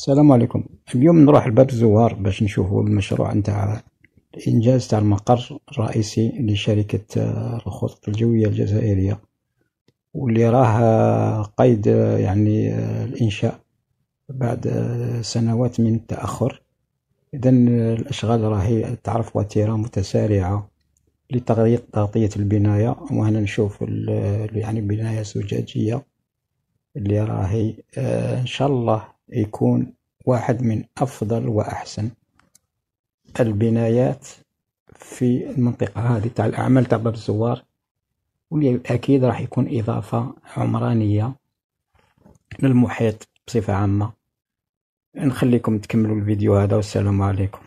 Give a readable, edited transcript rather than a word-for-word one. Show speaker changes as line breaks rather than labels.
السلام عليكم. اليوم نروح لباب الزوار باش نشوفوا المشروع نتاع الإنجاز تاع المقر الرئيسي لشركة الخطوط الجوية الجزائرية، واللي راه قيد الإنشاء بعد سنوات من التأخر. إذن الأشغال راهي تعرف وتيرة متسارعة لتغطية البناية، وهنا نشوف بناية زجاجية اللي راهي إن شاء الله يكون واحد من أفضل وأحسن البنايات في المنطقة هذه تاع الأعمال تاع باب الزوار، واللي أكيد راح يكون إضافة عمرانية للمحيط بصفة عامة. نخليكم تكملوا الفيديو هذا، والسلام عليكم.